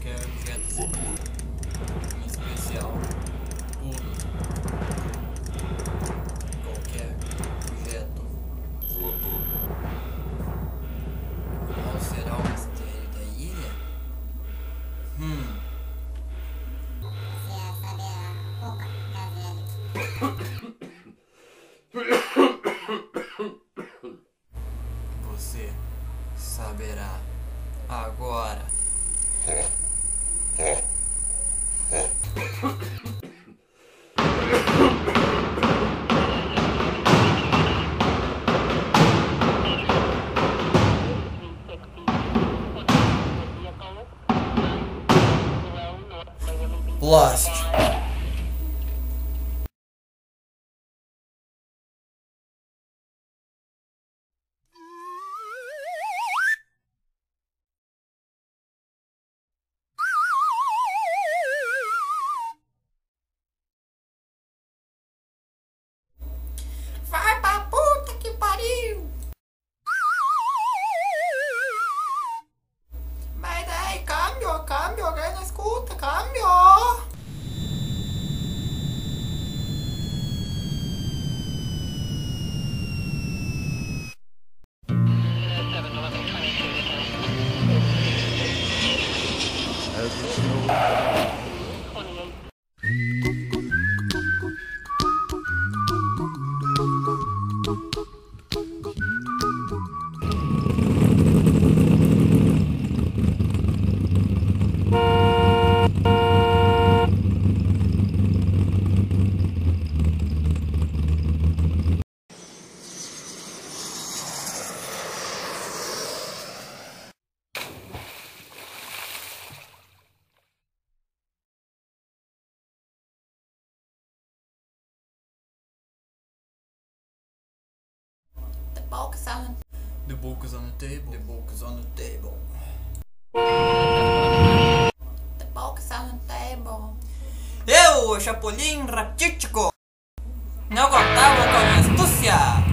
qualquer objeto em especial. Tudo. Qualquer objeto. Qual será o mistério da ilha? Você saberá agora. Lost. Vai pra puta que pariu! Mas daí, cambio, alguém não escuta, cambio! The book is on the table. The book is on the table. The book is on the table. Eu, Chapolin Ratítico, não contava com a minha astúcia.